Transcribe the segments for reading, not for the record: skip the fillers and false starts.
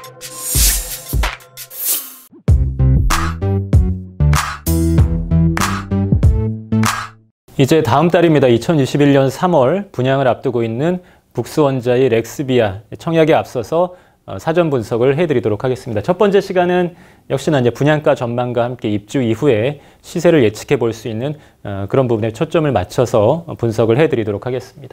이제 다음 달입니다. 2021년 3월 분양을 앞두고 있는 북스원자의 렉스비아 청약에 앞서서 사전 분석을 해드리도록 하겠습니다. 첫 번째 시간은 역시나 이제 분양가 전망과 함께 입주 이후에 시세를 예측해 볼 수 있는 그런 부분에 초점을 맞춰서 분석을 해드리도록 하겠습니다.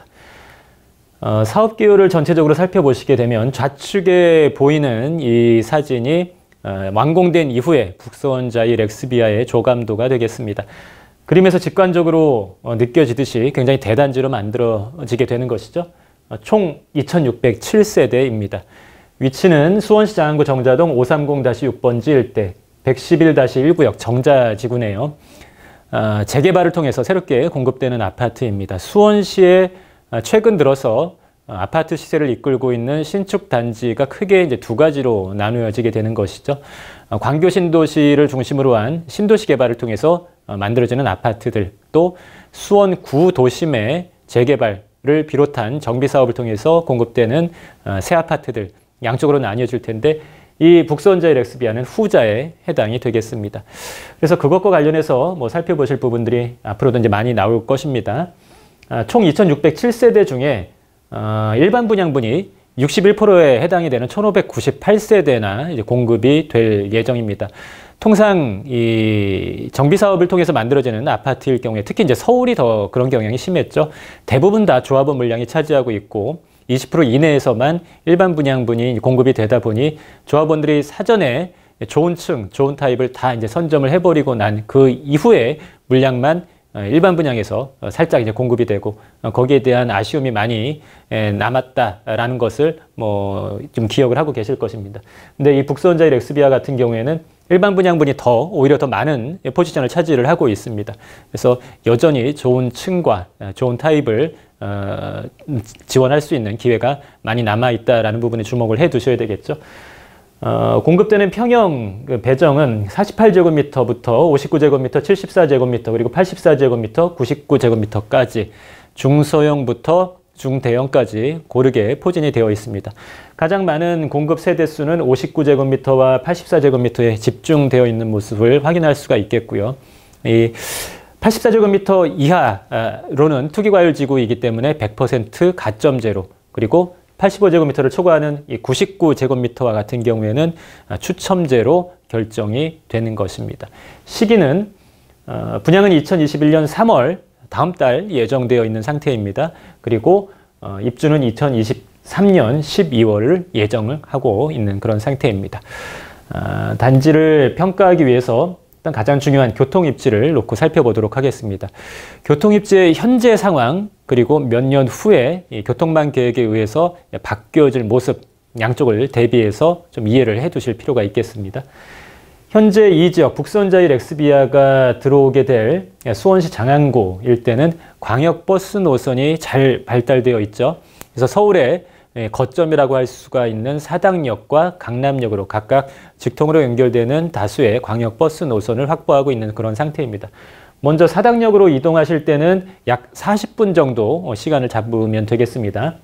사업 기호를 전체적으로 살펴보시게 되면 좌측에 보이는 이 사진이 완공된 이후에 북스원자의 렉스비아의 조감도가 되겠습니다. 그림에서 직관적으로 느껴지듯이 굉장히 대단지로 만들어지게 되는 것이죠. 총 2607세대입니다. 위치는 수원시 장안구 정자동 530-6번지 일대 111-1구역 정자지구네요. 재개발을 통해서 새롭게 공급되는 아파트입니다. 수원시에 최근 들어서 아파트 시세를 이끌고 있는 신축 단지가 크게 이제 두 가지로 나누어지게 되는 것이죠. 광교 신도시를 중심으로 한 신도시 개발을 통해서 만들어지는 아파트들, 또 수원 구도심의 재개발을 비롯한 정비 사업을 통해서 공급되는 새 아파트들, 양쪽으로 나뉘어질 텐데 이 북스원자의 렉스비아는 후자에 해당이 되겠습니다. 그래서 그것과 관련해서 살펴보실 부분들이 앞으로도 이제 많이 나올 것입니다. 총 2607세대 중에 일반 분양분이 61%에 해당이 되는 1598세대나 이제 공급이 될 예정입니다. 통상 이 정비 사업을 통해서 만들어지는 아파트일 경우에 특히 이제 서울이 더 그런 경향이 심했죠. 대부분 다 조합원 물량이 차지하고 있고 20% 이내에서만 일반 분양분이 공급이 되다 보니 조합원들이 사전에 좋은 층, 좋은 타입을 다 이제 선점을 해버리고 난 그 이후에 물량만 일반 분양에서 살짝 이제 공급이 되고 거기에 대한 아쉬움이 많이 남았다라는 것을 좀 기억을 하고 계실 것입니다. 근데 이 북스원자의 렉스비아 같은 경우에는 일반 분양분이 오히려 더 많은 포지션을 차지를 하고 있습니다. 그래서 여전히 좋은 층과 좋은 타입을 지원할 수 있는 기회가 많이 남아있다라는 부분에 주목을 해 두셔야 되겠죠. 공급되는 평형 배정은 48제곱미터부터 59제곱미터, 74제곱미터, 그리고 84제곱미터, 99제곱미터까지 중소형부터 중대형까지 고르게 포진이 되어 있습니다. 가장 많은 공급 세대수는 59제곱미터와 84제곱미터에 집중되어 있는 모습을 확인할 수가 있겠고요. 이 84제곱미터 이하로는 투기과열지구이기 때문에 100% 가점제로, 그리고 85제곱미터를 초과하는 이 99제곱미터와 같은 경우에는 추첨제로 결정이 되는 것입니다. 시기는 분양은 2021년 3월 다음 달 예정되어 있는 상태입니다. 그리고 입주는 2023년 12월을 예정을 하고 있는 그런 상태입니다. 단지를 평가하기 위해서 일단 가장 중요한 교통입지를 놓고 살펴보도록 하겠습니다. 교통입지의 현재 상황, 그리고 몇 년 후에 이 교통망 계획에 의해서 바뀌어질 모습, 양쪽을 대비해서 좀 이해를 해 두실 필요가 있겠습니다. 현재 이 지역 북스원자의 렉스비아가 들어오게 될 수원시 장안구 일대는 광역버스 노선이 잘 발달되어 있죠. 그래서 서울의 거점이라고 할 수가 있는 사당역과 강남역으로 각각 직통으로 연결되는 다수의 광역버스 노선을 확보하고 있는 그런 상태입니다. 먼저 사당역으로 이동하실 때는 약 40분 정도 시간을 잡으면 되겠습니다.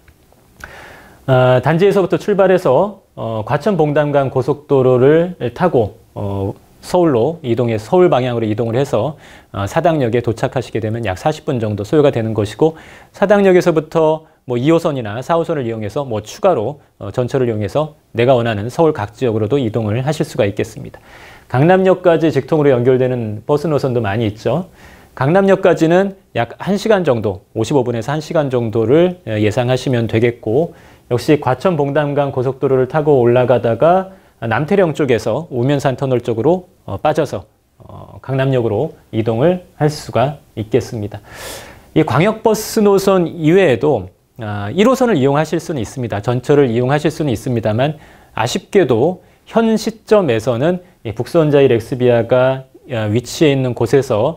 단지에서부터 출발해서 과천봉담간 고속도로를 타고 서울로 이동해서 서울 방향으로 이동을 해서 사당역에 도착하시게 되면 약 40분 정도 소요가 되는 것이고, 사당역에서부터 2호선이나 4호선을 이용해서 추가로 전철을 이용해서 내가 원하는 서울 각 지역으로도 이동을 하실 수가 있겠습니다. 강남역까지 직통으로 연결되는 버스 노선도 많이 있죠. 강남역까지는 약 1시간 정도, 55분에서 1시간 정도를 예상하시면 되겠고, 역시 과천봉담간 고속도로를 타고 올라가다가 남태령 쪽에서 우면산 터널 쪽으로 빠져서 강남역으로 이동을 할 수가 있겠습니다. 이 광역버스 노선 이외에도 1호선을 이용하실 수는 있습니다. 전철을 이용하실 수는 있습니다만 아쉽게도 현 시점에서는 북스원자의 렉스비아가 위치해 있는 곳에서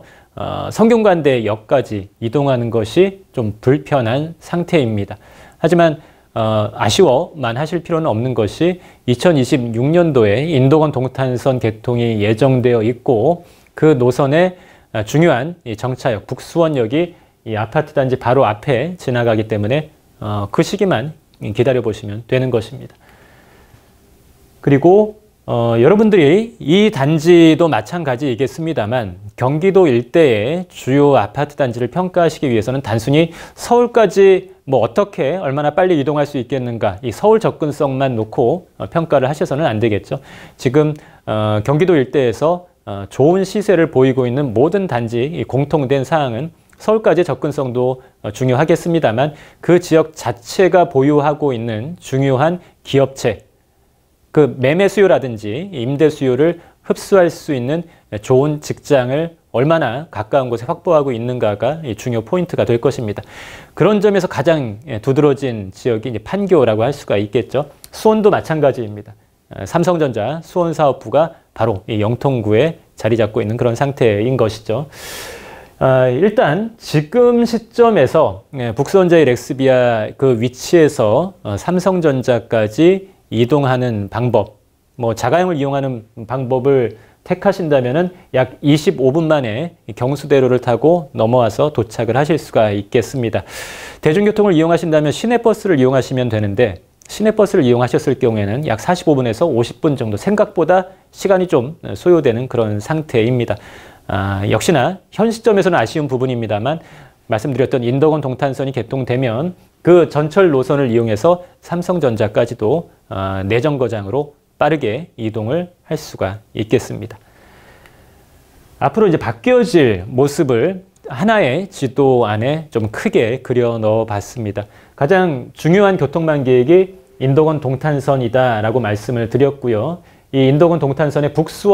성균관대역까지 이동하는 것이 좀 불편한 상태입니다. 하지만 아쉬워만 하실 필요는 없는 것이 2026년도에 인도건 동탄선 개통이 예정되어 있고, 그 노선의 중요한 정차역 북수원역이 이 아파트 단지 바로 앞에 지나가기 때문에 그 시기만 기다려 보시면 되는 것입니다. 그리고 여러분들이 이 단지도 마찬가지이겠습니다만 경기도 일대의 주요 아파트 단지를 평가하시기 위해서는 단순히 서울까지 뭐 어떻게 얼마나 빨리 이동할 수 있겠는가 이 서울 접근성만 놓고 평가를 하셔서는 안 되겠죠. 지금 경기도 일대에서 좋은 시세를 보이고 있는 모든 단지 공통된 사항은 서울까지 접근성도 중요하겠습니다만 그 지역 자체가 보유하고 있는 중요한 기업체 그 매매 수요라든지 임대 수요를 흡수할 수 있는 좋은 직장을 얼마나 가까운 곳에 확보하고 있는가가 중요 포인트가 될 것입니다. 그런 점에서 가장 두드러진 지역이 이제 판교라고 할 수가 있겠죠. 수원도 마찬가지입니다. 삼성전자 수원사업부가 바로 이 영통구에 자리 잡고 있는 그런 상태인 것이죠. 일단 지금 시점에서 북스원자의 렉스비아 그 위치에서 삼성전자까지 이동하는 방법, 뭐 자가용을 이용하는 방법을 택하신다면은 약 25분 만에 경수대로를 타고 넘어와서 도착을 하실 수가 있겠습니다. 대중교통을 이용하신다면 시내버스를 이용하시면 되는데 시내버스를 이용하셨을 경우에는 약 45분에서 50분 정도 생각보다 시간이 좀 소요되는 그런 상태입니다. 역시나 현 시점에서는 아쉬운 부분입니다만 말씀드렸던 인덕원 동탄선이 개통되면 그 전철 노선을 이용해서 삼성전자까지도 내정거장으로 빠르게 이동을 할 수가 있겠습니다. 앞으로 이제 바뀌어질 모습을 하나의 지도 안에 좀 크게 그려 넣어 봤습니다. 가장 중요한 교통망 계획이 인덕원 동탄선이다라고 말씀을 드렸고요. 이 인덕원 동탄선의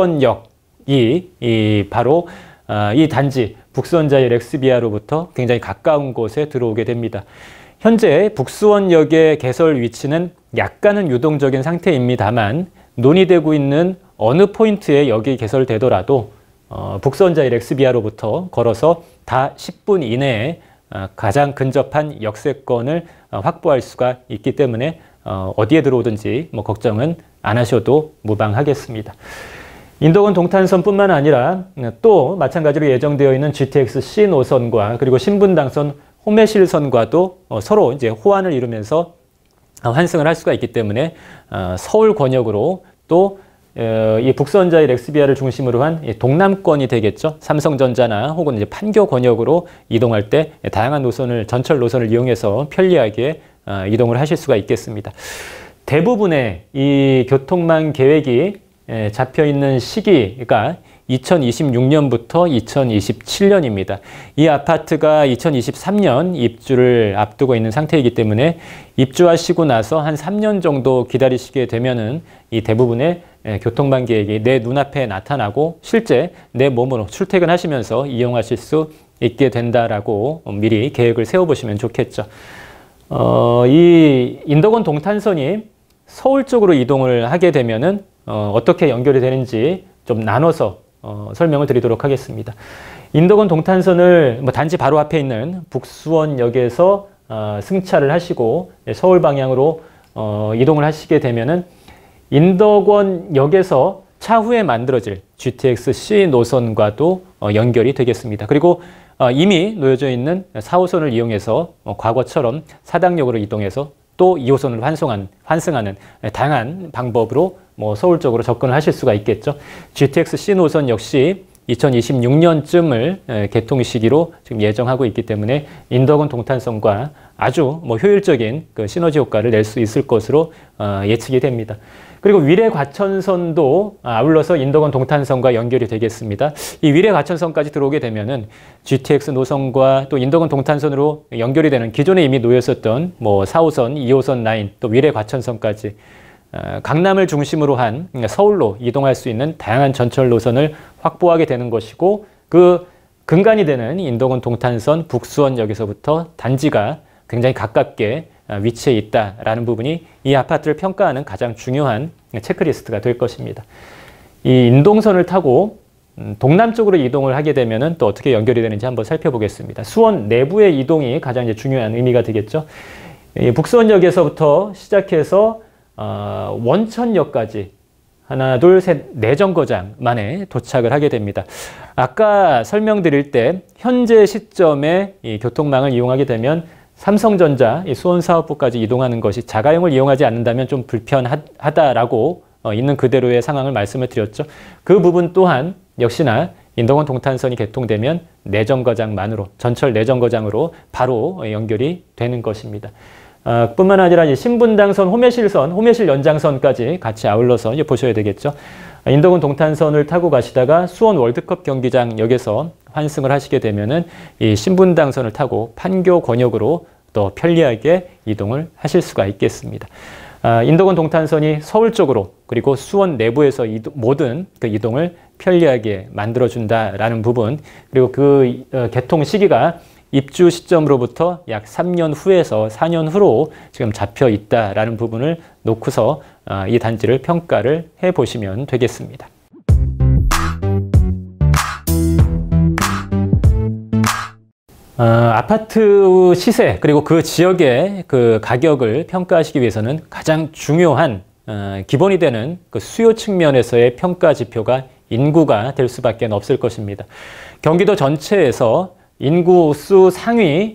북수원역이 바로 이 단지 북수원자의 렉스비아로부터 굉장히 가까운 곳에 들어오게 됩니다. 현재 북수원역의 개설 위치는 약간은 유동적인 상태입니다만 논의되고 있는 어느 포인트에 역이 개설되더라도 북수원자의 렉스비아로부터 걸어서 다 10분 이내에 가장 근접한 역세권을 확보할 수가 있기 때문에 어디에 들어오든지 뭐 걱정은 안 하셔도 무방하겠습니다. 인덕원 동탄선뿐만 아니라 또 마찬가지로 예정되어 있는 GTX-C 노선과 그리고 신분당선 호매실선과도 서로 이제 호환을 이루면서 환승을 할 수가 있기 때문에 서울 권역으로 또 이 북수원자의 렉스비아를 중심으로 한 동남권이 되겠죠. 삼성전자나 혹은 이제 판교 권역으로 이동할 때 다양한 노선을 전철 노선을 이용해서 편리하게 이동을 하실 수가 있겠습니다. 대부분의 이 교통망 계획이 잡혀 있는 시기가 2026년부터 2027년입니다. 이 아파트가 2023년 입주를 앞두고 있는 상태이기 때문에 입주하시고 나서 한 3년 정도 기다리시게 되면은 이 대부분의 교통망 계획이 내 눈앞에 나타나고 실제 내 몸으로 출퇴근하시면서 이용하실 수 있게 된다라고 미리 계획을 세워보시면 좋겠죠. 이 인덕원 동탄선이 서울 쪽으로 이동을 하게 되면은 어떻게 연결이 되는지 좀 나눠서 설명을 드리도록 하겠습니다. 인덕원 동탄선을 단지 바로 앞에 있는 북수원역에서 승차를 하시고 서울 방향으로 이동을 하시게 되면은 인덕원역에서 차후에 만들어질 GTX-C 노선과도 연결이 되겠습니다. 그리고 이미 놓여져 있는 4호선을 이용해서 과거처럼 사당역으로 이동해서 또 2호선을 환승하는 다양한 방법으로 서울 쪽으로 접근을 하실 수가 있겠죠. GTX-C 노선 역시 2026년쯤을 개통 시기로 지금 예정하고 있기 때문에 인덕원 동탄선과 아주 효율적인 그 시너지 효과를 낼 수 있을 것으로 예측이 됩니다. 그리고 위례과천선도 아울러서 인덕원 동탄선과 연결이 되겠습니다. 이 위례과천선까지 들어오게 되면은 GTX 노선과 또 인덕원 동탄선으로 연결이 되는 기존에 이미 놓였었던 4호선, 2호선 라인, 또 위례과천선까지 강남을 중심으로 한 서울로 이동할 수 있는 다양한 전철 노선을 확보하게 되는 것이고 그 근간이 되는 인덕원 동탄선 북수원역에서부터 단지가 굉장히 가깝게 위치해 있다라는 부분이 이 아파트를 평가하는 가장 중요한 체크리스트가 될 것입니다. 이 인동선을 타고 동남쪽으로 이동을 하게 되면은 또 어떻게 연결이 되는지 한번 살펴보겠습니다. 수원 내부의 이동이 가장 이제 중요한 의미가 되겠죠. 이 북수원역에서부터 시작해서 원천역까지 하나, 둘, 셋, 네 정거장 만에 도착을 하게 됩니다. 아까 설명드릴 때 현재 시점에 이 교통망을 이용하게 되면 삼성전자 수원사업부까지 이동하는 것이 자가용을 이용하지 않는다면 좀 불편하다라고 있는 그대로의 상황을 말씀을 드렸죠. 그 부분 또한 역시나 인덕원 동탄선이 개통되면 내정거장만으로, 전철 내정거장으로 바로 연결이 되는 것입니다. 뿐만 아니라 이제 신분당선, 호매실선, 호매실 연장선까지 같이 아울러서 이제 보셔야 되겠죠. 인덕원 동탄선을 타고 가시다가 수원 월드컵 경기장역에서 환승을 하시게 되면은 이 신분당선을 타고 판교 권역으로 더 편리하게 이동을 하실 수가 있겠습니다. 인덕원 동탄선이 서울 쪽으로 그리고 수원 내부에서 모든 그 이동을 편리하게 만들어준다라는 부분, 그리고 그 개통 시기가 입주 시점으로부터 약 3년 후에서 4년 후로 지금 잡혀 있다라는 부분을 놓고서 이 단지를 평가를 해보시면 되겠습니다. 아파트 시세 그리고 그 지역의 그 가격을 평가하시기 위해서는 가장 중요한 기본이 되는 그 수요 측면에서의 평가 지표가 인구가 될 수밖에 없을 것입니다. 경기도 전체에서 인구수 상위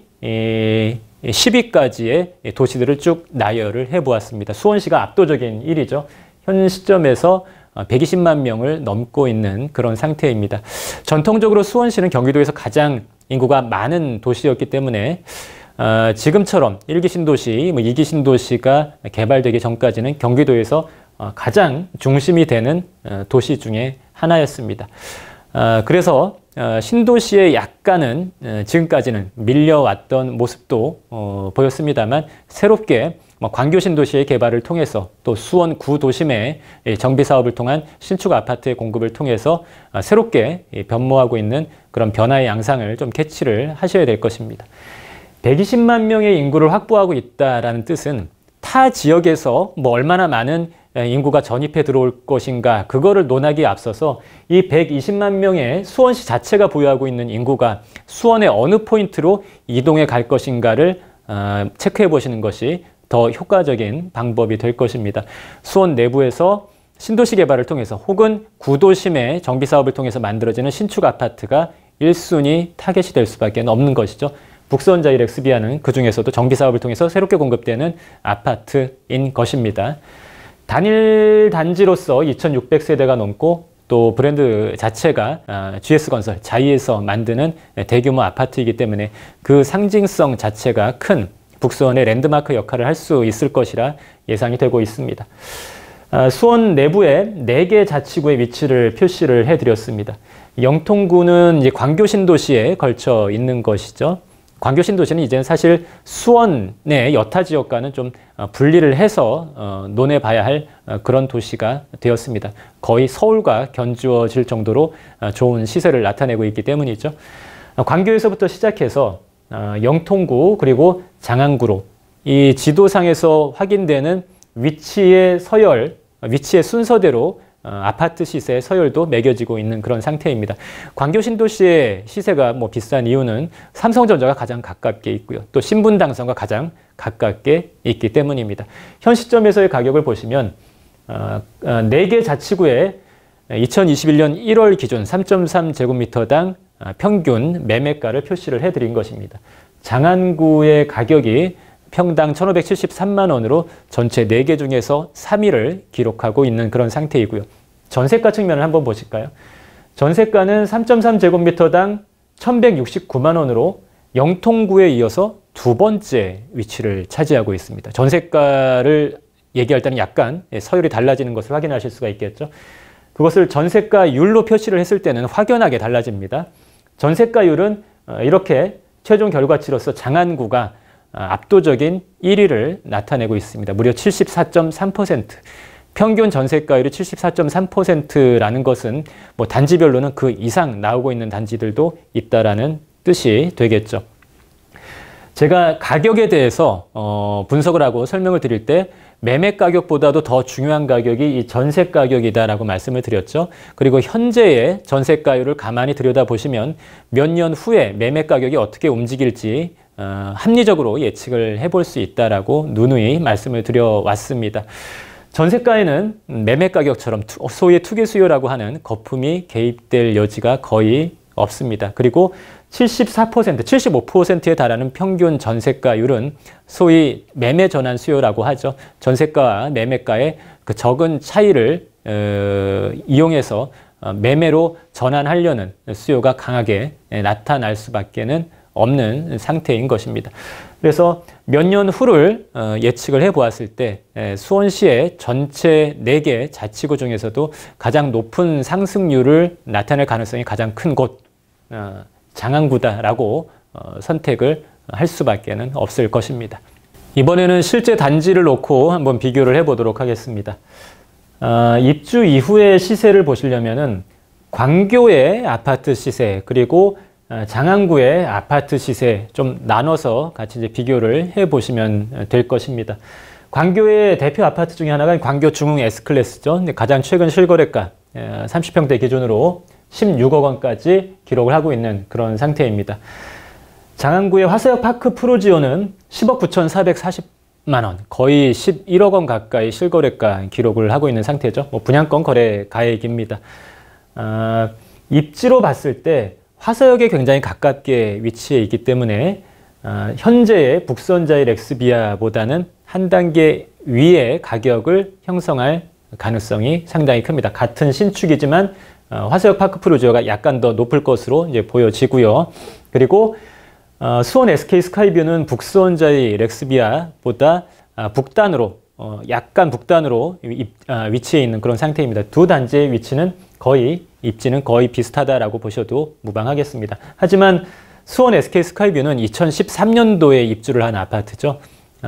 10위까지의 도시들을 쭉 나열을 해보았습니다. 수원시가 압도적인 1위죠. 현 시점에서 120만 명을 넘고 있는 그런 상태입니다. 전통적으로 수원시는 경기도에서 가장 인구가 많은 도시였기 때문에 지금처럼 1기 신도시, 2기 신도시가 개발되기 전까지는 경기도에서 가장 중심이 되는 도시 중에 하나였습니다. 그래서 신도시에 약간은 지금까지는 밀려왔던 모습도 보였습니다만 새롭게 광교 신도시의 개발을 통해서 또 수원 구도심의 정비 사업을 통한 신축 아파트의 공급을 통해서 새롭게 변모하고 있는 그런 변화의 양상을 좀 캐치를 하셔야 될 것입니다. 120만 명의 인구를 확보하고 있다라는 뜻은 타 지역에서 얼마나 많은 인구가 전입해 들어올 것인가, 그거를 논하기에 앞서서 이 120만 명의 수원시 자체가 보유하고 있는 인구가 수원의 어느 포인트로 이동해 갈 것인가를 체크해 보시는 것이 더 효과적인 방법이 될 것입니다. 수원 내부에서 신도시 개발을 통해서 혹은 구도심의 정비사업을 통해서 만들어지는 신축 아파트가 1순위 타겟이 될 수밖에 없는 것이죠. 북수원자이 렉스비아는 그 중에서도 정비사업을 통해서 새롭게 공급되는 아파트인 것입니다. 단일 단지로서 2,600세대가 넘고 또 브랜드 자체가 GS건설, 자이에서 만드는 대규모 아파트이기 때문에 그 상징성 자체가 큰 북수원의 랜드마크 역할을 할 수 있을 것이라 예상이 되고 있습니다. 수원 내부에 4개 자치구의 위치를 표시를 해드렸습니다. 영통구는 이제 광교 신도시에 걸쳐 있는 것이죠. 광교 신도시는 이제는 사실 수원의 여타 지역과는 좀 분리를 해서 논해봐야 할 그런 도시가 되었습니다. 거의 서울과 견주어질 정도로 좋은 시세를 나타내고 있기 때문이죠. 광교에서부터 시작해서 영통구 그리고 장안구로 이 지도상에서 확인되는 위치의 서열, 위치의 순서대로 아파트 시세 서열도 매겨지고 있는 그런 상태입니다. 광교 신도시의 시세가 비싼 이유는 삼성전자가 가장 가깝게 있고요. 또 신분당선과 가장 가깝게 있기 때문입니다. 현 시점에서의 가격을 보시면 4개 자치구에 2021년 1월 기준 3.3제곱미터당 평균 매매가를 표시를 해드린 것입니다. 장안구의 가격이 평당 1,573만 원으로 전체 4개 중에서 3위를 기록하고 있는 그런 상태이고요. 전세가 측면을 한번 보실까요? 전세가는 3.3제곱미터당 1,169만 원으로 영통구에 이어서 2번째 위치를 차지하고 있습니다. 전세가를 얘기할 때는 약간 서열이 달라지는 것을 확인하실 수가 있겠죠. 그것을 전세가율로 표시를 했을 때는 확연하게 달라집니다. 전세가율은 이렇게 최종 결과치로서 장안구가 압도적인 1위를 나타내고 있습니다. 무려 74.3%. 평균 전세가율이 74.3%라는 것은 단지별로는 그 이상 나오고 있는 단지들도 있다라는 뜻이 되겠죠. 제가 가격에 대해서 분석을 하고 설명을 드릴 때 매매 가격보다도 더 중요한 가격이 이 전세 가격이다라고 말씀을 드렸죠. 그리고 현재의 전세가율을 가만히 들여다보시면 몇 년 후에 매매 가격이 어떻게 움직일지 합리적으로 예측을 해볼 수 있다라고 누누이 말씀을 드려왔습니다. 전세가에는 매매 가격처럼 소위 투기 수요라고 하는 거품이 개입될 여지가 거의 없습니다. 그리고 74%, 75%에 달하는 평균 전세가율은 소위 매매 전환 수요라고 하죠. 전세가와 매매가의 그 적은 차이를 이용해서 매매로 전환하려는 수요가 강하게 나타날 수밖에는 없는 상태인 것입니다. 그래서 몇 년 후를 예측을 해보았을 때 수원시의 전체 4개 자치구 중에서도 가장 높은 상승률을 나타낼 가능성이 가장 큰 곳 장안구다라고 선택을 할 수밖에는 없을 것입니다. 이번에는 실제 단지를 놓고 한번 비교를 해보도록 하겠습니다. 입주 이후의 시세를 보시려면은 광교의 아파트 시세 그리고 장안구의 아파트 시세 좀 나눠서 같이 이제 비교를 해 보시면 될 것입니다. 광교의 대표 아파트 중에 하나가 광교 중흥 S클래스죠. 가장 최근 실거래가 30평대 기준으로 16억 원까지 기록을 하고 있는 그런 상태입니다. 장안구의 화서역 파크 프로지오는 10억 9,440만 원, 거의 11억 원 가까이 실거래가 기록을 하고 있는 상태죠. 분양권 거래 가액입니다. 입지로 봤을 때 화서역에 굉장히 가깝게 위치해 있기 때문에 현재의 북선자의 렉스비아보다는 한 단계 위의 가격을 형성할 가능성이 상당히 큽니다. 같은 신축이지만 화서역 파크 프로지오가 약간 더 높을 것으로 이제 보여지고요. 그리고 수원 SK 스카이뷰는 북수원자의 렉스비아보다 북단으로 약간 북단으로 위치해 있는 그런 상태입니다. 두 단지의 위치는 거의 입지는 거의 비슷하다라고 보셔도 무방하겠습니다. 하지만 수원 SK 스카이뷰는 2013년도에 입주를 한 아파트죠.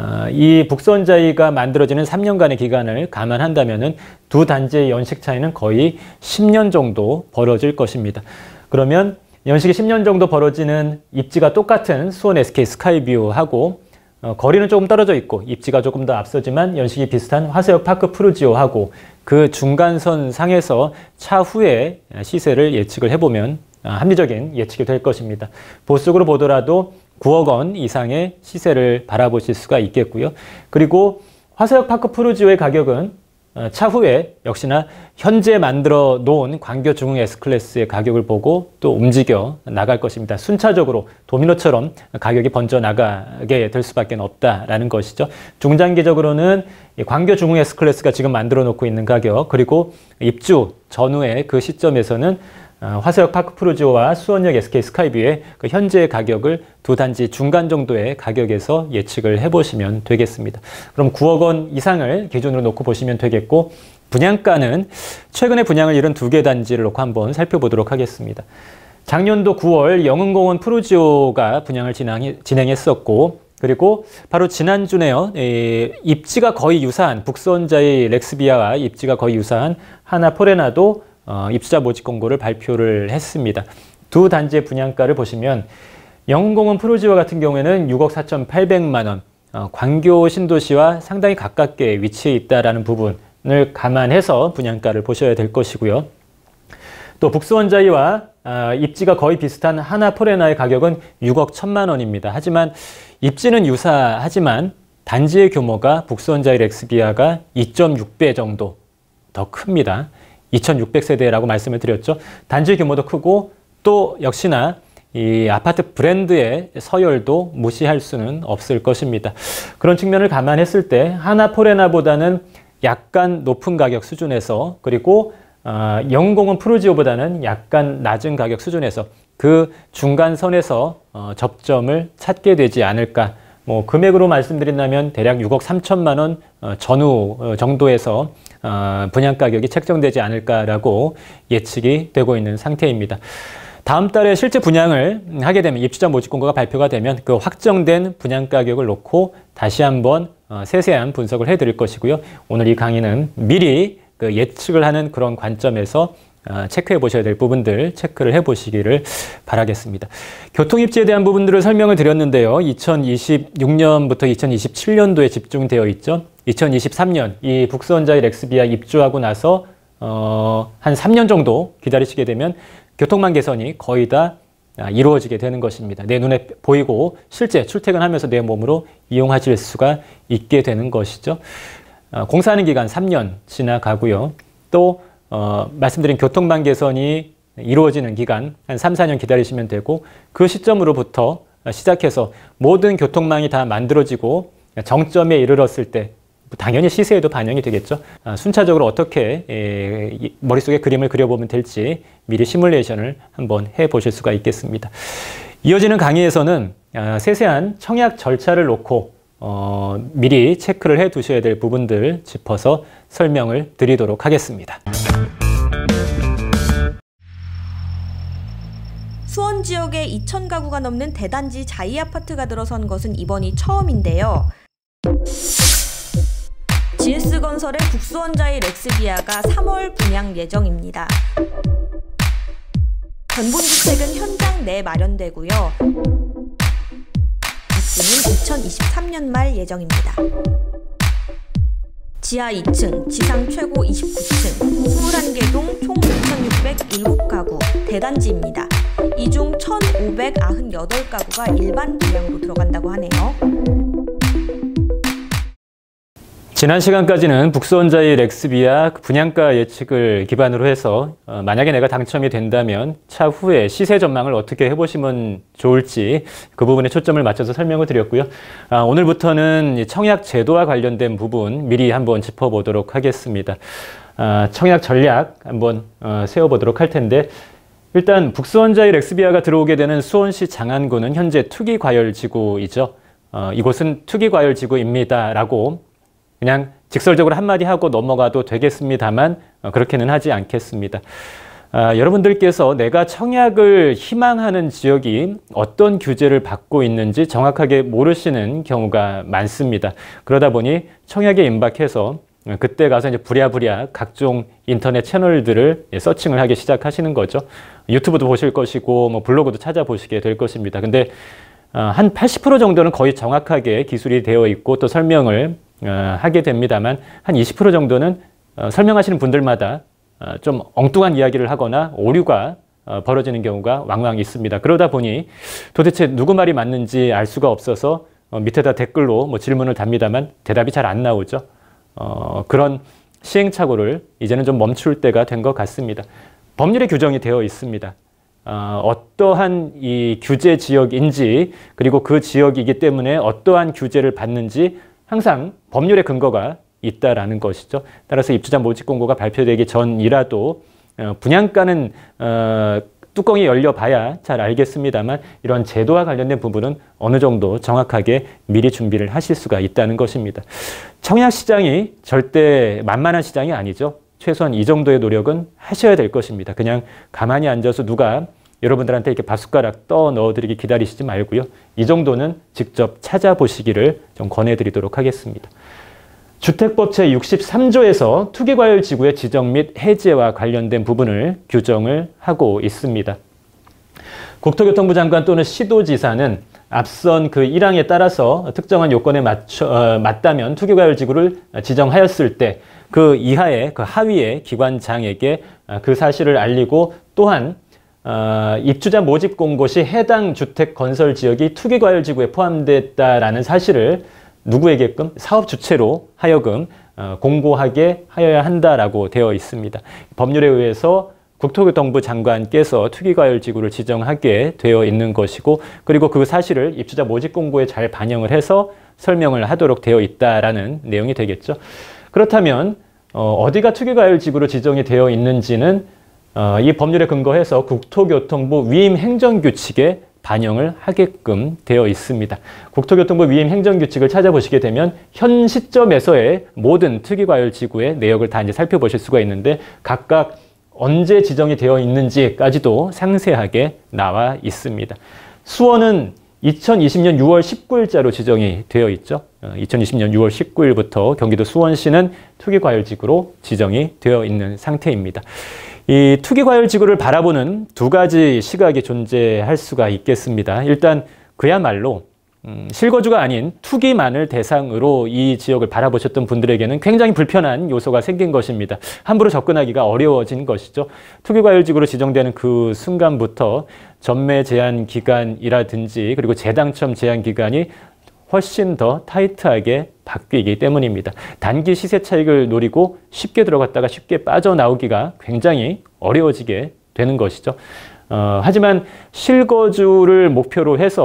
이 북선자이가 만들어지는 3년간의 기간을 감안한다면 두 단지의 연식 차이는 거의 10년 정도 벌어질 것입니다. 그러면 연식이 10년 정도 벌어지는 입지가 똑같은 수원 SK 스카이뷰하고 거리는 조금 떨어져 있고 입지가 조금 더 앞서지만 연식이 비슷한 화서역 파크 프루지오하고 그 중간선 상에서 차후에 시세를 예측을 해보면 합리적인 예측이 될 것입니다. 보수적으로 보더라도 9억 원 이상의 시세를 바라보실 수가 있겠고요. 그리고 화서역 파크 프루지오의 가격은 차후에 역시나 현재 만들어 놓은 광교 중흥 S클래스의 가격을 보고 또 움직여 나갈 것입니다. 순차적으로 도미노처럼 가격이 번져 나가게 될 수밖에 없다라는 것이죠. 중장기적으로는 광교 중흥 S클래스가 지금 만들어 놓고 있는 가격 그리고 입주 전후의 그 시점에서는 화서역 파크 프루지오와 수원역 SK 스카이뷰의 그 현재의 가격을 두 단지 중간 정도의 가격에서 예측을 해보시면 되겠습니다. 그럼 9억 원 이상을 기준으로 놓고 보시면 되겠고 분양가는 최근에 분양을 이룬 2개 단지를 놓고 한번 살펴보도록 하겠습니다. 작년도 9월 영흥공원 프루지오가 분양을 진행했었고 그리고 바로 지난주네요. 입지가 거의 유사한 북선자의 렉스비아와 입지가 거의 유사한 하나 포레나도 입주자 모집 공고를 발표를 했습니다. 두 단지의 분양가를 보시면 영흥공원 프루지오 같은 경우에는 6억 4,800만 원, 광교 신도시와 상당히 가깝게 위치해 있다는 부분을 감안해서 분양가를 보셔야 될 것이고요. 또 북수원자이와 입지가 거의 비슷한 하나 포레나의 가격은 6억 1천만 원입니다. 하지만 입지는 유사하지만 단지의 규모가 북수원자이 렉스비아가 2.6배 정도 더 큽니다. 2600세대라고 말씀을 드렸죠. 단지 규모도 크고 또 역시나 이 아파트 브랜드의 서열도 무시할 수는 없을 것입니다. 그런 측면을 감안했을 때 하나 포레나보다는 약간 높은 가격 수준에서 그리고 영흥공원 프루지오보다는 약간 낮은 가격 수준에서 그 중간선에서 접점을 찾게 되지 않을까. 금액으로 말씀드린다면 대략 6억 3천만 원 전후 정도에서 분양가격이 책정되지 않을까라고 예측이 되고 있는 상태입니다. 다음 달에 실제 분양을 하게 되면 입주자 모집 공고가 발표가 되면 그 확정된 분양가격을 놓고 다시 한번 세세한 분석을 해드릴 것이고요. 오늘 이 강의는 미리 그 예측을 하는 그런 관점에서 체크해 보셔야 될 부분들 체크를 해 보시기를 바라겠습니다. 교통입지에 대한 부분들을 설명을 드렸는데요. 2026년부터 2027년도에 집중되어 있죠. 2023년 이 북수원자의 렉스비아 입주하고 나서 한 3년 정도 기다리시게 되면 교통망 개선이 거의 다 이루어지게 되는 것입니다. 내 눈에 보이고 실제 출퇴근하면서 내 몸으로 이용하실 수가 있게 되는 것이죠. 공사하는 기간 3년 지나가고요. 또 말씀드린 교통망 개선이 이루어지는 기간 한 3, 4년 기다리시면 되고 그 시점으로부터 시작해서 모든 교통망이 다 만들어지고 정점에 이르렀을 때 당연히 시세에도 반영이 되겠죠. 순차적으로 어떻게 머릿속에 그림을 그려보면 될지 미리 시뮬레이션을 한번 해보실 수가 있겠습니다. 이어지는 강의에서는 세세한 청약 절차를 놓고 미리 체크를 해 두셔야 될 부분들 짚어서 설명을 드리도록 하겠습니다. 수원 지역에 2,000가구가 넘는 대단지 자이아파트가 들어선 것은 이번이 처음인데요. GS건설의 북수원자이 렉스비아가 3월 분양 예정입니다. 견본주택은 현장 내 마련되고요. 입주는 2023년 말 예정입니다. 지하 2층, 지상 최고 29층, 21개 동 총 2,607가구 대단지입니다. 이 중 1,598가구가 일반 분양으로 들어간다고 하네요. 지난 시간까지는 북수원자이 렉스비아 분양가 예측을 기반으로 해서 만약에 내가 당첨이 된다면 차후에 시세 전망을 어떻게 해보시면 좋을지 그 부분에 초점을 맞춰서 설명을 드렸고요. 오늘부터는 청약 제도와 관련된 부분 미리 한번 짚어보도록 하겠습니다. 청약 전략 한번 세워보도록 할 텐데, 일단 북수원자이 렉스비아가 들어오게 되는 수원시 장안구는 현재 투기과열지구이죠. 이곳은 투기과열지구입니다 라고 그냥 직설적으로 한마디 하고 넘어가도 되겠습니다만 그렇게는 하지 않겠습니다. 여러분들께서 내가 청약을 희망하는 지역이 어떤 규제를 받고 있는지 정확하게 모르시는 경우가 많습니다. 그러다 보니 청약에 임박해서 그때 가서 이제 부랴부랴 각종 인터넷 채널들을 서칭을 하기 시작하시는 거죠. 유튜브도 보실 것이고 뭐 블로그도 찾아보시게 될 것입니다. 근데 한 80% 정도는 거의 정확하게 기술이 되어 있고 또 설명을 하게 됩니다만 한 20% 정도는 설명하시는 분들마다 좀 엉뚱한 이야기를 하거나 오류가 벌어지는 경우가 왕왕 있습니다. 그러다 보니 도대체 누구 말이 맞는지 알 수가 없어서 밑에다 댓글로 뭐 질문을 답니다만 대답이 잘 안 나오죠. 그런 시행착오를 이제는 좀 멈출 때가 된 것 같습니다. 법률에 규정이 되어 있습니다. 어떠한 이 규제 지역인지 그리고 그 지역이기 때문에 어떠한 규제를 받는지 항상 법률의 근거가 있다라는 것이죠. 따라서 입주자 모집 공고가 발표되기 전이라도 분양가는 뚜껑이 열려봐야 잘 알겠습니다만 이런 제도와 관련된 부분은 어느 정도 정확하게 미리 준비를 하실 수가 있다는 것입니다. 청약 시장이 절대 만만한 시장이 아니죠. 최소한 이 정도의 노력은 하셔야 될 것입니다. 그냥 가만히 앉아서 누가 여러분들한테 이렇게 밥숟가락 떠 넣어드리기 기다리시지 말고요. 이 정도는 직접 찾아보시기를 좀 권해드리도록 하겠습니다. 주택법 제63조에서 투기과열지구의 지정 및 해제와 관련된 부분을 규정을 하고 있습니다. 국토교통부 장관 또는 시도지사는 앞선 그 1항에 따라서 특정한 요건에 맞다면 투기과열지구를 지정하였을 때 그 이하의 그 하위의 기관장에게 그 사실을 알리고 또한 입주자 모집 공고 시 해당 주택 건설 지역이 투기과열지구에 포함됐다라는 사실을 누구에게끔 사업 주체로 하여금 공고하게 하여야 한다라고 되어 있습니다. 법률에 의해서 국토교통부 장관께서 투기과열지구를 지정하게 되어 있는 것이고 그리고 그 사실을 입주자 모집 공고에 잘 반영을 해서 설명을 하도록 되어 있다라는 내용이 되겠죠. 그렇다면 어디가 투기과열지구로 지정이 되어 있는지는 이 법률에 근거해서 국토교통부 위임 행정규칙에 반영을 하게끔 되어 있습니다. 국토교통부 위임 행정규칙을 찾아보시게 되면 현 시점에서의 모든 투기과열지구의 내역을 다 이제 살펴보실 수가 있는데 각각 언제 지정이 되어 있는지까지도 상세하게 나와 있습니다. 수원은 2020년 6월 19일자로 지정이 되어 있죠. 2020년 6월 19일부터 경기도 수원시는 투기과열지구로 지정이 되어 있는 상태입니다. 이 투기과열지구를 바라보는 두 가지 시각이 존재할 수가 있겠습니다. 일단 그야말로 실거주가 아닌 투기만을 대상으로 이 지역을 바라보셨던 분들에게는 굉장히 불편한 요소가 생긴 것입니다. 함부로 접근하기가 어려워진 것이죠. 투기과열지구로 지정되는 그 순간부터 전매 제한 기간이라든지 그리고 재당첨 제한 기간이 훨씬 더 타이트하게 바뀌기 때문입니다. 단기 시세 차익을 노리고 쉽게 들어갔다가 쉽게 빠져나오기가 굉장히 어려워지게 되는 것이죠. 하지만 실거주를 목표로 해서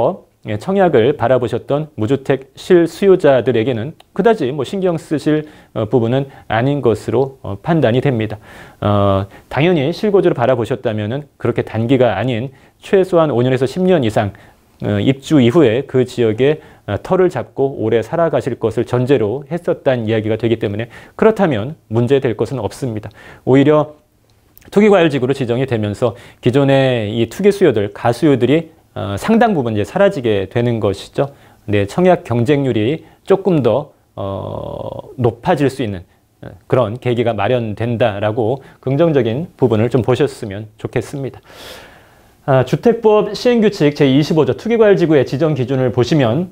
청약을 바라보셨던 무주택 실수요자들에게는 그다지 뭐 신경 쓰실 부분은 아닌 것으로 판단이 됩니다. 당연히 실거주를 바라보셨다면은 그렇게 단기가 아닌 최소한 5년에서 10년 이상 입주 이후에 그 지역에 터를 잡고 오래 살아가실 것을 전제로 했었다는 이야기가 되기 때문에 그렇다면 문제될 것은 없습니다. 오히려 투기과열지구로 지정이 되면서 기존의 이 투기 수요들, 가수요들이 상당 부분 이제 사라지게 되는 것이죠. 네, 청약 경쟁률이 조금 더 높아질 수 있는 그런 계기가 마련된다라고 긍정적인 부분을 좀 보셨으면 좋겠습니다. 주택법 시행규칙 제25조 투기과열지구의 지정 기준을 보시면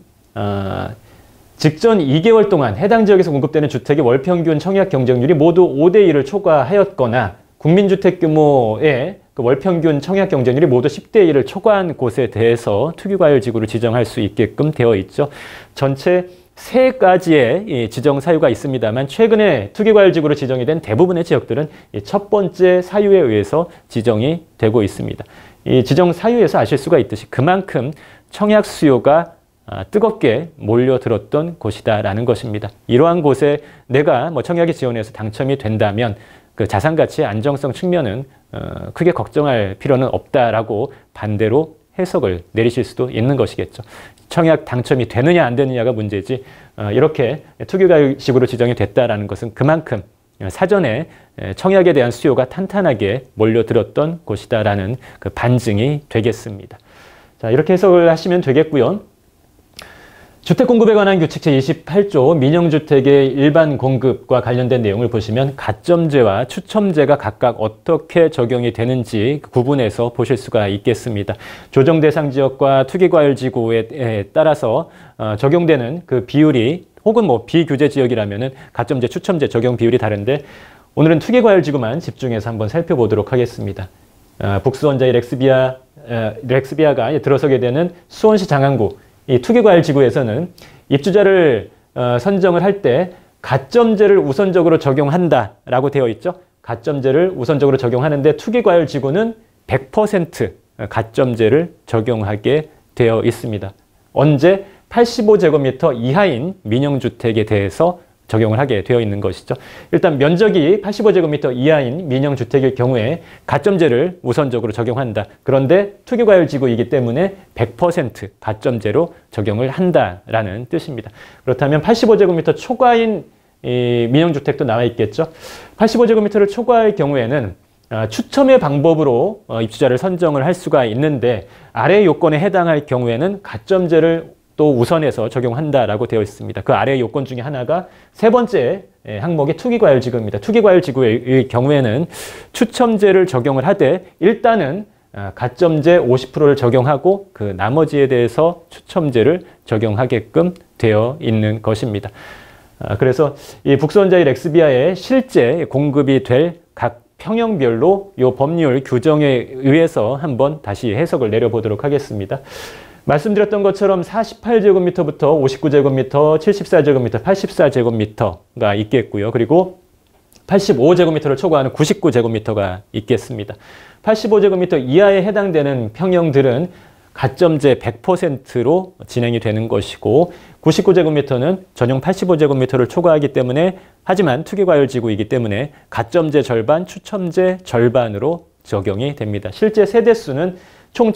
직전 2개월 동안 해당 지역에서 공급되는 주택의 월평균 청약 경쟁률이 모두 5대1을 초과하였거나 국민주택 규모의 그 월평균 청약 경쟁률이 모두 10대1을 초과한 곳에 대해서 투기과열지구를 지정할 수 있게끔 되어 있죠. 전체 3가지의 지정 사유가 있습니다만 최근에 투기과열지구로 지정이 된 대부분의 지역들은 첫 번째 사유에 의해서 지정이 되고 있습니다. 이 지정 사유에서 아실 수가 있듯이 그만큼 청약 수요가 뜨겁게 몰려들었던 곳이다라는 것입니다. 이러한 곳에 내가 뭐 청약에 지원해서 당첨이 된다면 그 자산 가치의 안정성 측면은 크게 걱정할 필요는 없다라고 반대로 해석을 내리실 수도 있는 것이겠죠. 청약 당첨이 되느냐 안 되느냐가 문제지 이렇게 투기과열식으로 지정이 됐다라는 것은 그만큼 사전에 청약에 대한 수요가 탄탄하게 몰려들었던 곳이다라는 그 반증이 되겠습니다. 자, 이렇게 해석을 하시면 되겠고요. 주택공급에 관한 규칙 제28조 민영주택의 일반 공급과 관련된 내용을 보시면 가점제와 추첨제가 각각 어떻게 적용이 되는지 구분해서 보실 수가 있겠습니다. 조정 대상 지역과 투기과열지구에 따라서 적용되는 그 비율이 혹은 뭐 비규제 지역이라면은 가점제, 추첨제 적용 비율이 다른데 오늘은 투기과열지구만 집중해서 한번 살펴보도록 하겠습니다. 북수원자의 렉스비아가 들어서게 되는 수원시 장안구 이 투기과열지구에서는 입주자를 선정을 할 때 가점제를 우선적으로 적용한다라고 되어 있죠. 가점제를 우선적으로 적용하는데 투기과열지구는 100% 가점제를 적용하게 되어 있습니다. 언제? 85제곱미터 이하인 민영주택에 대해서 적용을 하게 되어 있는 것이죠. 일단 면적이 85제곱미터 이하인 민영주택의 경우에 가점제를 우선적으로 적용한다. 그런데 투기과열지구이기 때문에 100% 가점제로 적용을 한다라는 뜻입니다. 그렇다면 85제곱미터 초과인 이 민영주택도 나와 있겠죠. 85제곱미터를 초과할 경우에는 추첨의 방법으로 입주자를 선정을 할 수가 있는데 아래 요건에 해당할 경우에는 가점제를 또 우선해서 적용한다라고 되어 있습니다. 그 아래 요건 중에 하나가 세 번째 항목이 투기과열지구입니다. 투기과열지구의 경우에는 추첨제를 적용을 하되 일단은 가점제 50%를 적용하고 그 나머지에 대해서 추첨제를 적용하게끔 되어 있는 것입니다. 그래서 이 북수원자의 렉스비아에 실제 공급이 될 각 평형별로 이 법률 규정에 의해서 한번 다시 해석을 내려보도록 하겠습니다. 말씀드렸던 것처럼 48제곱미터부터 59제곱미터, 74제곱미터, 84제곱미터가 있겠고요. 그리고 85제곱미터를 초과하는 99제곱미터가 있겠습니다. 85제곱미터 이하에 해당되는 평형들은 가점제 100%로 진행이 되는 것이고 99제곱미터는 전용 85제곱미터를 초과하기 때문에 하지만 투기과열지구이기 때문에 가점제 절반, 추첨제 절반으로 적용이 됩니다. 실제 세대수는 총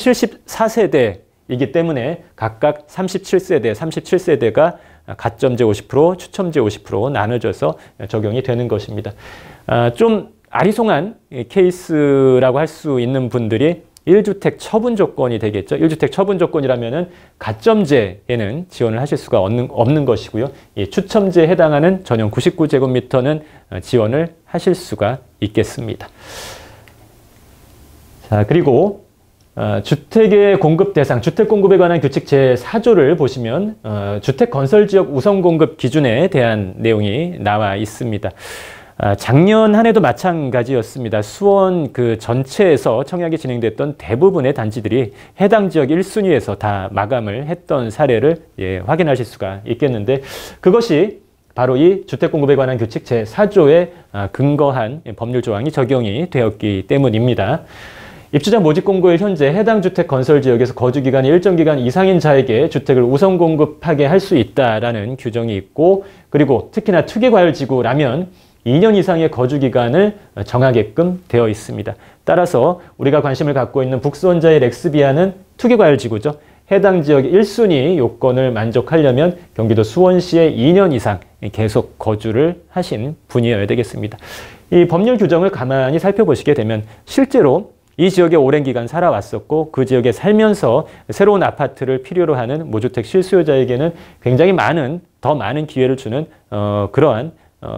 74세대이기 때문에 각각 37세대, 37세대가 가점제 50%, 추첨제 50% 나눠져서 적용이 되는 것입니다. 좀 아리송한 케이스라고 할 수 있는 분들이 1주택 처분 조건이 되겠죠. 1주택 처분 조건이라면은 가점제에는 지원을 하실 수가 없는 것이고요. 이 추첨제에 해당하는 전용 99제곱미터는 지원을 하실 수가 있겠습니다. 자, 그리고 주택의 공급 대상, 주택 공급에 관한 규칙 제4조를 보시면 주택 건설 지역 우선 공급 기준에 대한 내용이 나와 있습니다. 작년 한 해도 마찬가지였습니다. 수원 그 전체에서 청약이 진행됐던 대부분의 단지들이 해당 지역 1순위에서 다 마감을 했던 사례를 확인하실 수가 있겠는데 그것이 바로 이 주택공급에 관한 규칙 제4조에 근거한 법률 조항이 적용이 되었기 때문입니다. 입주자 모집 공고일 현재 해당 주택 건설 지역에서 거주 기간이 일정 기간 이상인 자에게 주택을 우선 공급하게 할 수 있다라는 규정이 있고, 그리고 특히나 투기과열지구라면 2년 이상의 거주 기간을 정하게끔 되어 있습니다. 따라서 우리가 관심을 갖고 있는 북수원자의 렉스비아는 투기과열지구죠. 해당 지역 1순위 요건을 만족하려면 경기도 수원시에 2년 이상 계속 거주를 하신 분이어야 되겠습니다. 이 법률 규정을 가만히 살펴보시게 되면 실제로 이 지역에 오랜 기간 살아왔었고 그 지역에 살면서 새로운 아파트를 필요로 하는 무주택 실수요자에게는 굉장히 더 많은 기회를 주는 그러한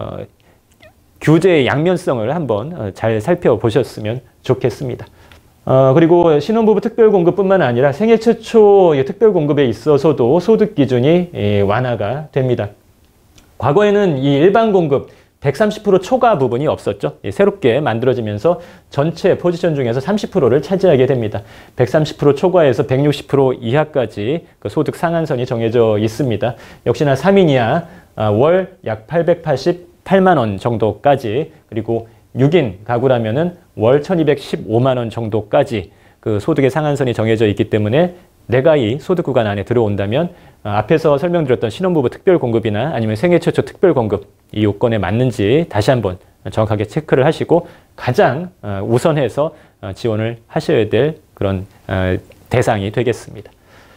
규제의 양면성을 한번 잘 살펴보셨으면 좋겠습니다. 그리고 신혼부부 특별공급뿐만 아니라 생애 최초 특별공급에 있어서도 소득 기준이 완화가 됩니다. 과거에는 이 일반 공급 130% 초과 부분이 없었죠. 새롭게 만들어지면서 전체 포지션 중에서 30%를 차지하게 됩니다. 130% 초과에서 160% 이하까지 그 소득 상한선이 정해져 있습니다. 역시나 3인 이하 월 약 888만 원 정도까지, 그리고 6인 가구라면은 월 1215만 원 정도까지 그 소득의 상한선이 정해져 있기 때문에 내가 이 소득 구간 안에 들어온다면 앞에서 설명드렸던 신혼부부 특별공급이나 아니면 생애 최초 특별공급 이 요건에 맞는지 다시 한번 정확하게 체크를 하시고 가장 우선해서 지원을 하셔야 될 그런 대상이 되겠습니다.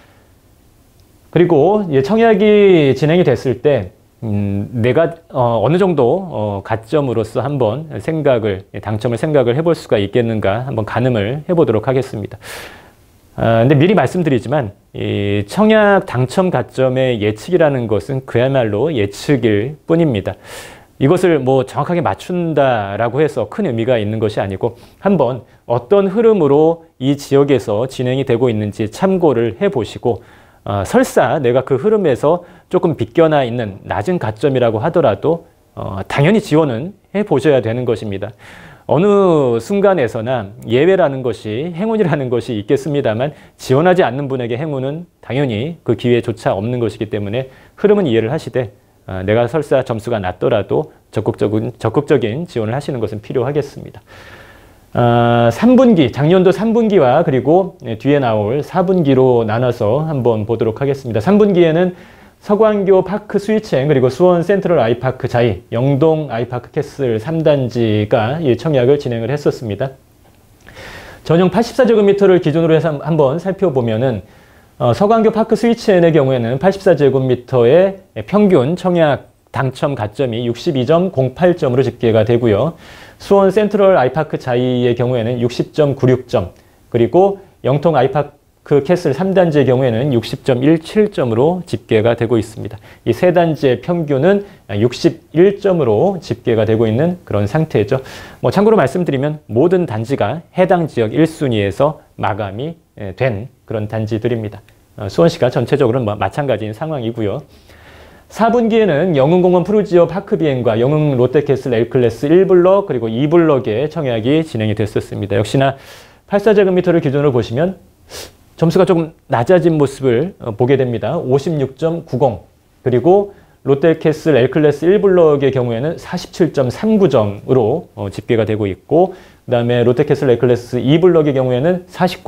그리고 청약이 진행이 됐을 때 내가 어느 정도 가점으로서 한번 당첨을 생각을 해볼 수가 있겠는가 한번 가늠을 해보도록 하겠습니다. 근데 미리 말씀드리지만 이 청약 당첨 가점의 예측이라는 것은 그야말로 예측일 뿐입니다. 이것을 뭐 정확하게 맞춘다라고 해서 큰 의미가 있는 것이 아니고 한번 어떤 흐름으로 이 지역에서 진행이 되고 있는지 참고를 해보시고 설사 내가 그 흐름에서 조금 비껴나 있는 낮은 가점이라고 하더라도 당연히 지원은 해보셔야 되는 것입니다. 어느 순간에서나 예외라는 것이, 행운이라는 것이 있겠습니다만 지원하지 않는 분에게 행운은 당연히 그 기회조차 없는 것이기 때문에 흐름은 이해를 하시되 내가 설사 점수가 낮더라도 적극적인 지원을 하시는 것은 필요하겠습니다. 3분기, 작년도 3분기와 그리고 뒤에 나올 4분기로 나눠서 한번 보도록 하겠습니다. 3분기에는 서광교 파크 스위치행 그리고 수원 센트럴 아이파크 자이, 영동 아이파크 캐슬 3단지가 청약을 진행을 했었습니다. 전용 84제곱미터를 기준으로 해서 한번 살펴보면은 서광교 파크 스위치행의 경우에는 84제곱미터의 평균 청약 당첨 가점이 62.08점으로 집계가 되고요. 수원 센트럴 아이파크 자이의 경우에는 60.96점, 그리고 영통 아이파크 캐슬 3단지의 경우에는 60.17점으로 집계가 되고 있습니다. 이 세 단지의 평균은 61점으로 집계가 되고 있는 그런 상태죠. 참고로 말씀드리면 모든 단지가 해당 지역 1순위에서 마감이 된 그런 단지들입니다. 수원시가 전체적으로 마찬가지인 상황이고요. 4분기에는 영흥공원 푸르지오 파크 비행과 영흥 롯데캐슬 L클래스 1블럭 그리고 2블럭의 청약이 진행이 됐었습니다. 역시나 84제곱미터를 기준으로 보시면 점수가 조금 낮아진 모습을 보게 됩니다. 56.90, 그리고 롯데캐슬 L클래스 1블럭의 경우에는 47.39점으로 집계가 되고 있고, 그 다음에 롯데캐슬 L클래스 2블럭의 경우에는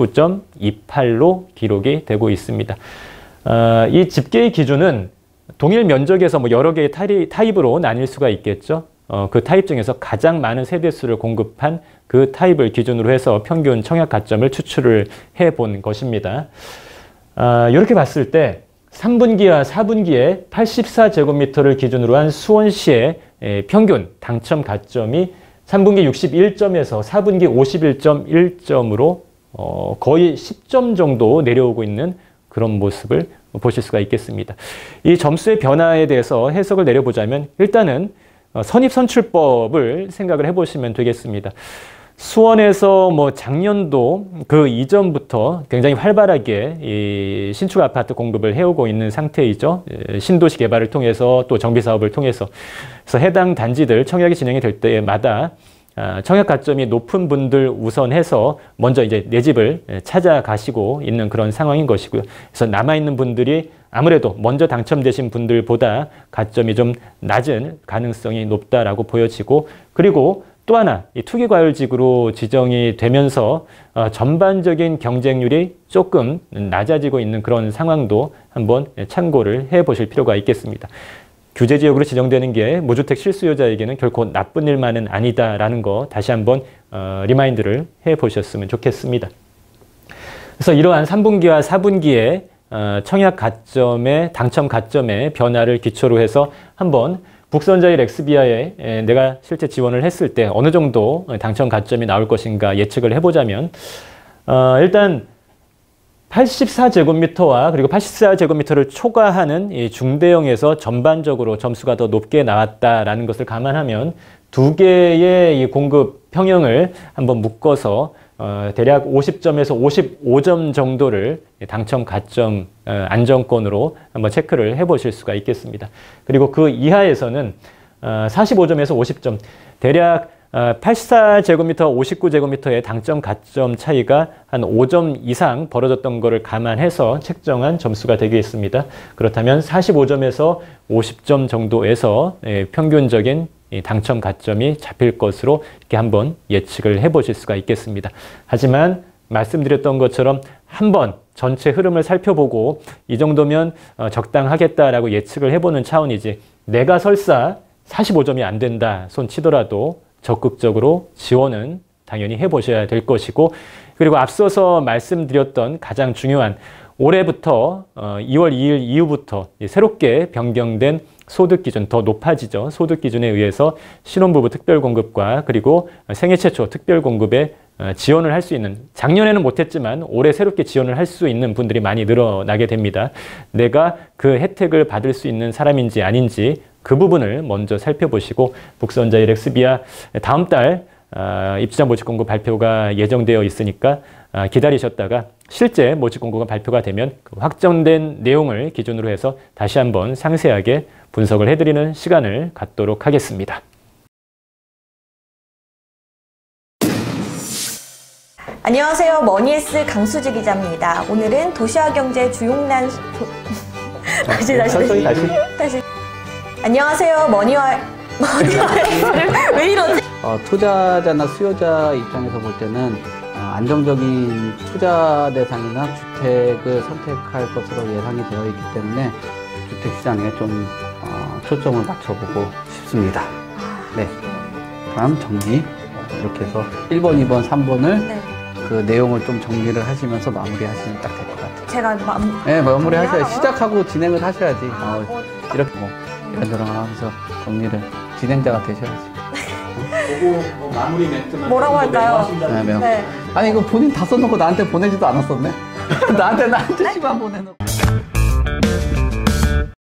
49.28로 기록이 되고 있습니다. 이 집계의 기준은 동일 면적에서 여러 개의 타입으로 나뉠 수가 있겠죠. 그 타입 중에서 가장 많은 세대수를 공급한 그 타입을 기준으로 해서 평균 청약 가점을 추출을 해본 것입니다. 이렇게 봤을 때 3분기와 4분기에 84제곱미터를 기준으로 한 수원시의 평균 당첨 가점이 3분기 61점에서 4분기 51.1점으로 거의 10점 정도 내려오고 있는 그런 모습을 보실 수가 있겠습니다. 이 점수의 변화에 대해서 해석을 내려보자면 일단은 선입선출법을 생각을 해보시면 되겠습니다. 수원에서 작년도 그 이전부터 굉장히 활발하게 이 신축 아파트 공급을 해오고 있는 상태이죠. 신도시 개발을 통해서 또 정비 사업을 통해서. 그래서 해당 단지들 청약이 진행이 될 때마다 청약 가점이 높은 분들 우선해서 먼저 이제 내 집을 찾아가시고 있는 그런 상황인 것이고요. 그래서 남아있는 분들이 아무래도 먼저 당첨되신 분들보다 가점이 좀 낮은 가능성이 높다라고 보여지고, 그리고 또 하나 이 투기과열지구로 지정이 되면서 전반적인 경쟁률이 조금 낮아지고 있는 그런 상황도 한번 참고를 해보실 필요가 있겠습니다. 규제지역으로 지정되는 게 무주택 실수요자에게는 결코 나쁜 일만은 아니다라는 거 다시 한번 리마인드를 해보셨으면 좋겠습니다. 그래서 이러한 3분기와 4분기에 청약 가점의 당첨 가점의 변화를 기초로 해서 한번 북스원자일 렉스비아에 내가 실제 지원을 했을 때 어느 정도 당첨 가점이 나올 것인가 예측을 해보자면 일단 84제곱미터와 그리고 84제곱미터를 초과하는 이 중대형에서 전반적으로 점수가 더 높게 나왔다라는 것을 감안하면 두 개의 이 공급 평형을 한번 묶어서 대략 50점에서 55점 정도를 당첨 가점 안정권으로 한번 체크를 해보실 수가 있겠습니다. 그리고 그 이하에서는 45점에서 50점, 대략 84제곱미터, 59제곱미터의 당점 가점 차이가 한 5점 이상 벌어졌던 것을 감안해서 책정한 점수가 되겠습니다. 그렇다면 45점에서 50점 정도에서 평균적인 당첨 가점이 잡힐 것으로 이렇게 한번 예측을 해보실 수가 있겠습니다. 하지만 말씀드렸던 것처럼 한번 전체 흐름을 살펴보고 이 정도면 적당하겠다라고 예측을 해보는 차원이지 내가 설사 45점이 안 된다 손 치더라도 적극적으로 지원은 당연히 해보셔야 될 것이고, 그리고 앞서서 말씀드렸던 가장 중요한 올해부터 2월 2일 이후부터 새롭게 변경된 소득기준 더 높아지죠. 소득기준에 의해서 신혼부부 특별공급과 그리고 생애 최초 특별공급에 지원을 할 수 있는, 작년에는 못했지만 올해 새롭게 지원을 할 수 있는 분들이 많이 늘어나게 됩니다. 내가 그 혜택을 받을 수 있는 사람인지 아닌지 그 부분을 먼저 살펴보시고, 북스원자일 렉스비아 다음 달 입주자 모집 공고 발표가 예정되어 있으니까 기다리셨다가 실제 모집 공고가 발표가 되면 그 확정된 내용을 기준으로 해서 다시 한번 상세하게 분석을 해드리는 시간을 갖도록 하겠습니다. 안녕하세요. 머니에스 강수지 기자입니다. 오늘은 도시화경제 주용난 다시. 안녕하세요. 머니와이스를 왜 이러지? 투자자나 수요자 입장에서 볼 때는 안정적인 투자 대상이나 주택을 선택할 것으로 예상이 되어 있기 때문에 주택시장에 좀 초점을 맞춰보고 싶습니다. 네. 그럼 정리 이렇게 해서 1번, 2번, 3번을 네. 그 내용을 좀 정리를 하시면서 마무리하시면 딱 될 것 같아요. 제가 네, 마무리하셔야 시작하고 진행을 하셔야지. 이렇게 이런저런 하면서 정리를 진행자가 되셔야지. 보고 마무리 멘트만 뭐라고 할까요? 네. 아니 이거 본인 다 써놓고 나한테 보내지도 않았었네. 나한테 시만 보내놓고.